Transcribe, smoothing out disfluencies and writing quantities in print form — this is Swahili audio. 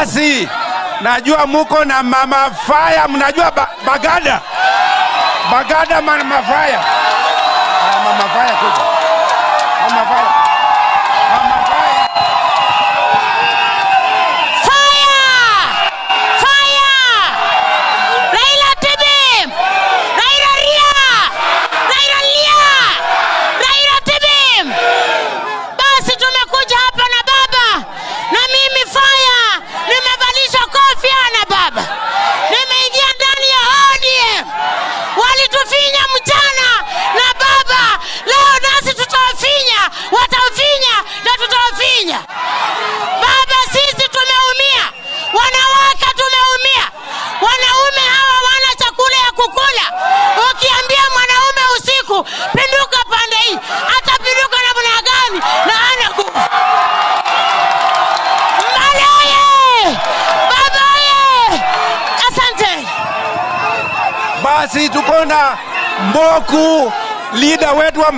Basi najua muko na Mama Faya, mnajua Bagada. Bagada Mama Faya. Mama Faya kuja. Mama Faya. Mama Faya. Fire! Raila Tibim! Raila Ria! Raila Lia! Raila Tibim! Basi tumekuja hapa na baba. Na mimi Fire nimevalishwa kofia na baba. Nimeingia ndani ya ODM. Walitufinya mchana na baba. Leo nasi tutawafinya, watawafinya na tutawafinya. Baba, sisi tumeumia. Wanawake tumeumia. Wanaume hawa wana chakula ya kukula. Ukiambia mwanaume usiku pinduka pande hii, atapinduka namna gani na hana nguvu? Malaye! Babaye! Asante. Basi tuko na Mboku, leader wetu wa